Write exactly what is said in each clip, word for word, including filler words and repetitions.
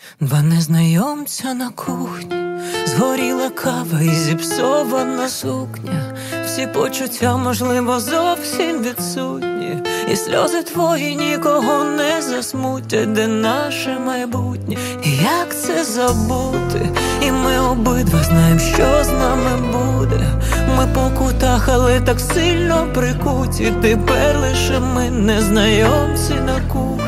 Два незнайомця на кухні, згоріла кава і зіпсована сукня. Всі почуття, можливо, зовсім відсутні, і сльози твої нікого не засмутять. Де наше майбутнє, і як це забути? І ми обидва знаємо, що з нами буде. Ми по кутах, але так сильно прикуті. Тепер лише ми незнайомці на кухні.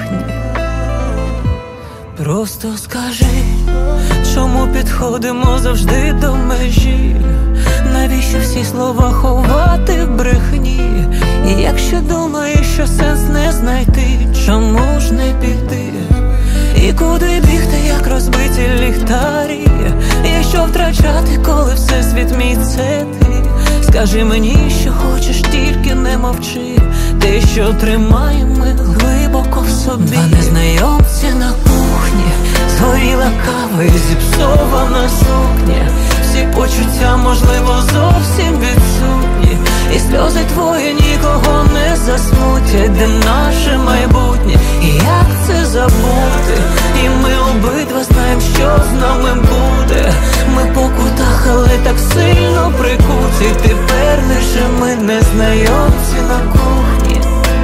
Просто скажи, чому підходимо завжди до межі? Навіщо всі слова ховати в брехні? І якщо думаєш, що сенс не знайти, чому ж не піти? І куди бігти, як розбиті ліхтарі? Якщо втрачати, коли всесвіт мій це ти? Скажи мені, що хочеш, тільки не мовчи. Те, що тримаємо ми глибоко в собі. Два незнайомці на кухні, згоріла кава і зіпсована сукня. Всі почуття, можливо, зовсім відсутні, і сльози твої нікого не засмутять. Де наше майбутнє, і як це забути? І ми обидва знаємо, що з нами буде. Ми по кутах, але так сильно прикуті. Тепер лише ми незнайомці на кухні.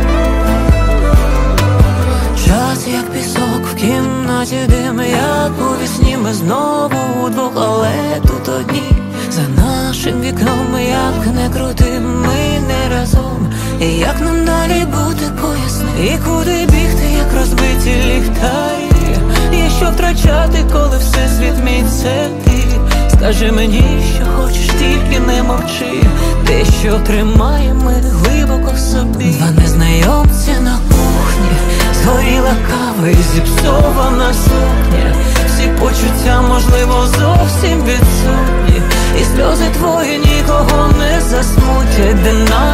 Час як пісок в кімнаті, дим як у вісні. Ми знову удвох, але тут одні. За нашим вікном, як не крути, ми не разом. І як нам далі бути, поясни? І куди бігти, як розбиті ліхтарі? Є що втрачати, коли всесвіт мій це ти? Скажи мені, що хочеш, тільки не мовчи. Те, що тримаємо ми глибоко в собі. Два незнайомці на кухні, згоріла кава і зіпсована сукня. Всі почуття, можливо, зовсім відсутні, і сльози твої нікого не засмутять. Де